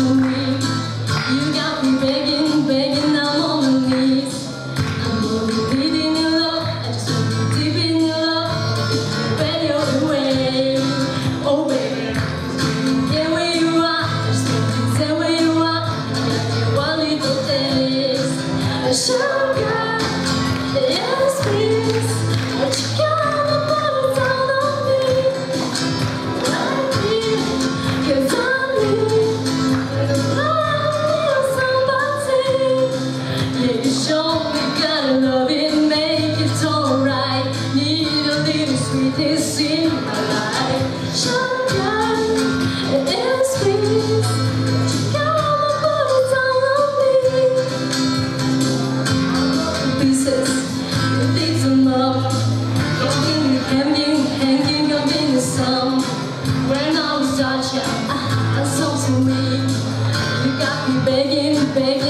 to me. You got me begging, begging, I'm on my knees. I'm only needing your love, I just want to deep in your love. When you're away, oh baby, yeah, where you are, I just want to tell where you are. I got you one little taste, a sugar, yes please. What you gonna put it down on me? Right here, 'cause I need somebody. Yeah, you sure we gotta love it, make it alright. Need a little sweetness in my life. Sugar, yes please. What you gonna put it down on me? Pieces, you fix them up. Hanging up in the sun. When I was such a song to me, you got me begging, begging.